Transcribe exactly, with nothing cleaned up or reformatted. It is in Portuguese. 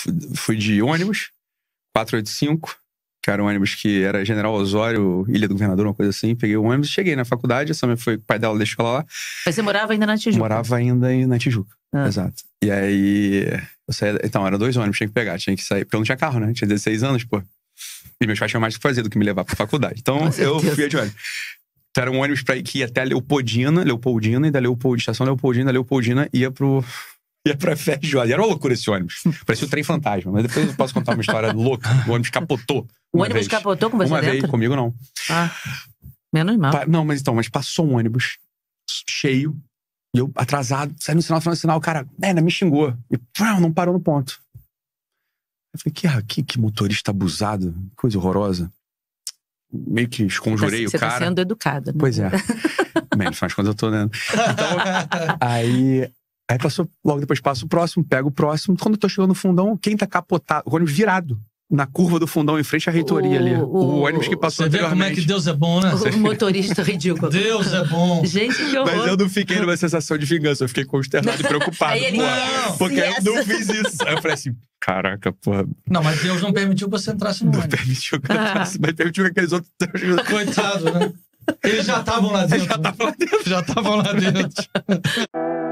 fui de ônibus, quatrocentos e oitenta e cinco, que era um ônibus que era General Osório, Ilha do Governador, uma coisa assim. Peguei o ônibus e cheguei na faculdade. Essa também foi, o pai dela deixou ela lá. Mas você morava ainda na Tijuca? Morava ainda na Tijuca, ah. exato. E aí, eu saía, então, eram dois ônibus, tinha que pegar, tinha que sair. Porque eu não tinha carro, né? Tinha dezesseis anos, pô. E meus pais tinham mais o que fazer do que me levar pra faculdade. Então, eu fui de ônibus. Então, era um ônibus pra ir, que ia até a Leopoldina, Leopoldina, e da Leopoldina, estação Leopoldina, da Leopoldina, ia pro... Ia pra F R J. Era uma loucura esse ônibus. Parecia o trem fantasma. Mas depois eu posso contar uma história louca. O ônibus capotou. O ônibus vez. capotou com você Uma dentro? vez, comigo não. Ah, menos mal. Pa... Não, mas então, mas passou um ônibus cheio. E eu, atrasado, saindo no sinal, no sinal, o cara, é, me xingou. E pá, não parou no ponto. Eu falei, que, que, que motorista abusado. Coisa horrorosa. Meio que esconjurei você o cara. Você tá sendo educado, né? Pois é. Bem, no final de contas eu tô dentro. Então, aí... Aí passou, logo depois passa o próximo, pega o próximo. Quando eu tô chegando no fundão, quem tá capotado? O ônibus virado. Na curva do fundão, em frente à reitoria o, ali. O, o ônibus que passou anteriormente. Você vê como é que Deus é bom, né? O motorista ridículo. Deus é bom. Gente, que horror. Mas eu não fiquei numa sensação de vingança. Eu fiquei consternado e preocupado. Aí ele, não, porque yes. eu não fiz isso. Aí eu falei assim, caraca, porra. Não, mas Deus não permitiu que você entrasse no ônibus. Não permitiu que eu entrasse, ah. mas permitiu que aqueles outros... Coitado, né? Eles já estavam lá dentro. Já estavam lá dentro. Já estavam lá dentro.